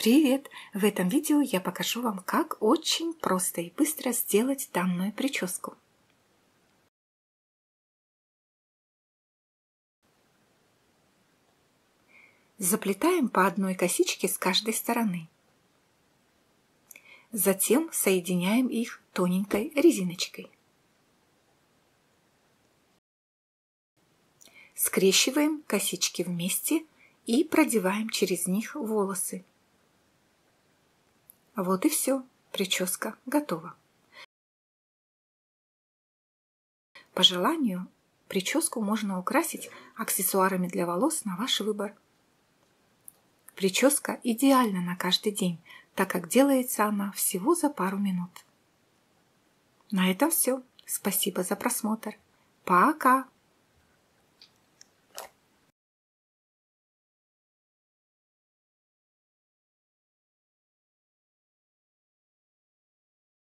Привет! В этом видео я покажу вам, как очень просто и быстро сделать данную прическу. Заплетаем по одной косичке с каждой стороны. Затем соединяем их тоненькой резиночкой. Скрещиваем косички вместе и продеваем через них волосы. Вот и все, прическа готова. По желанию, прическу можно украсить аксессуарами для волос на ваш выбор. Прическа идеальна на каждый день, так как делается она всего за пару минут. На этом все. Спасибо за просмотр. Пока!